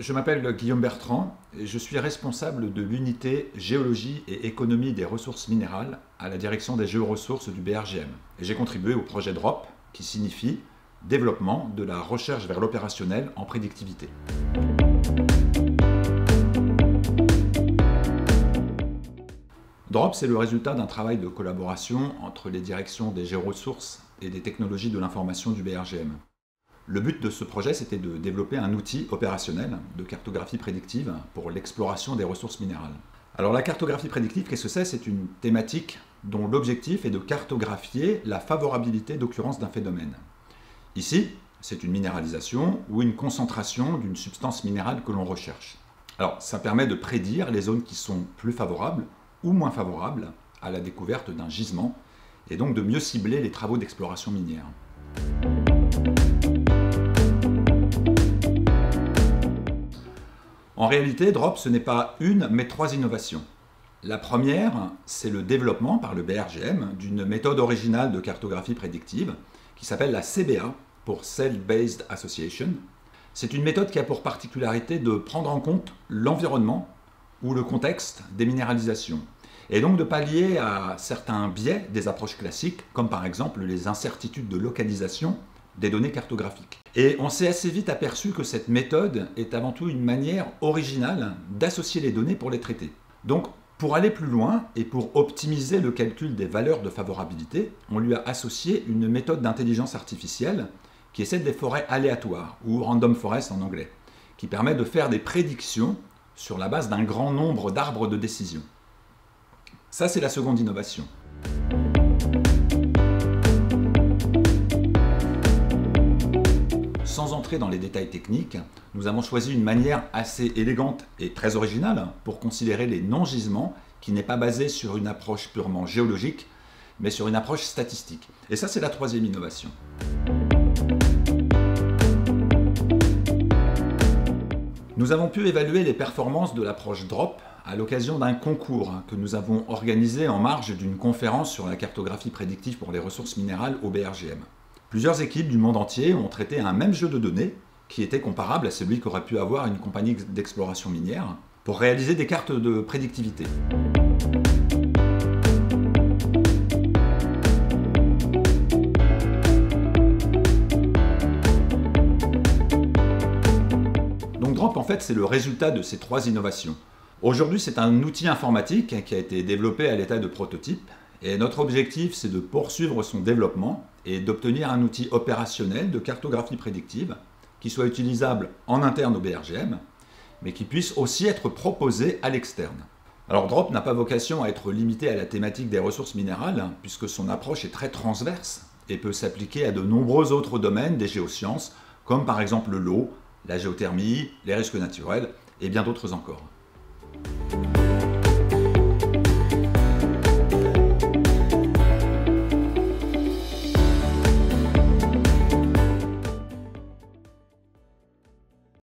Je m'appelle Guillaume Bertrand et je suis responsable de l'unité Géologie et économie des ressources minérales à la direction des géoressources du BRGM. Et j'ai contribué au projet DROP, qui signifie Développement de la recherche vers l'opérationnel en prédictivité. DROP, c'est le résultat d'un travail de collaboration entre les directions des géoressources et des technologies de l'information du BRGM. Le but de ce projet, c'était de développer un outil opérationnel de cartographie prédictive pour l'exploration des ressources minérales. Alors la cartographie prédictive, qu'est-ce que c'est? C'est une thématique dont l'objectif est de cartographier la favorabilité d'occurrence d'un phénomène. Ici, c'est une minéralisation ou une concentration d'une substance minérale que l'on recherche. Alors ça permet de prédire les zones qui sont plus favorables ou moins favorables à la découverte d'un gisement et donc de mieux cibler les travaux d'exploration minière. En réalité, DROP, ce n'est pas une, mais 3 innovations. La première, c'est le développement par le BRGM d'une méthode originale de cartographie prédictive qui s'appelle la CBA, pour Cell Based Association. C'est une méthode qui a pour particularité de prendre en compte l'environnement ou le contexte des minéralisations, et donc de pallier à certains biais des approches classiques, comme par exemple les incertitudes de localisation des données cartographiques. Et on s'est assez vite aperçu que cette méthode est avant tout une manière originale d'associer les données pour les traiter. Donc, pour aller plus loin et pour optimiser le calcul des valeurs de favorabilité, on lui a associé une méthode d'intelligence artificielle qui est celle des forêts aléatoires, ou random forest en anglais, qui permet de faire des prédictions sur la base d'un grand nombre d'arbres de décision. Ça, c'est la seconde innovation. Sans entrer dans les détails techniques, nous avons choisi une manière assez élégante et très originale pour considérer les non-gisements qui n'est pas basée sur une approche purement géologique, mais sur une approche statistique. Et ça, c'est la troisième innovation. Nous avons pu évaluer les performances de l'approche DROP à l'occasion d'un concours que nous avons organisé en marge d'une conférence sur la cartographie prédictive pour les ressources minérales au BRGM. Plusieurs équipes du monde entier ont traité un même jeu de données qui était comparable à celui qu'aurait pu avoir une compagnie d'exploration minière pour réaliser des cartes de prédictivité. Donc DROP, en fait, c'est le résultat de ces 3 innovations. Aujourd'hui, c'est un outil informatique qui a été développé à l'état de prototype. Et notre objectif, c'est de poursuivre son développement et d'obtenir un outil opérationnel de cartographie prédictive qui soit utilisable en interne au BRGM, mais qui puisse aussi être proposé à l'externe. Alors DROP n'a pas vocation à être limité à la thématique des ressources minérales, puisque son approche est très transverse et peut s'appliquer à de nombreux autres domaines des géosciences, comme par exemple l'eau, la géothermie, les risques naturels et bien d'autres encore.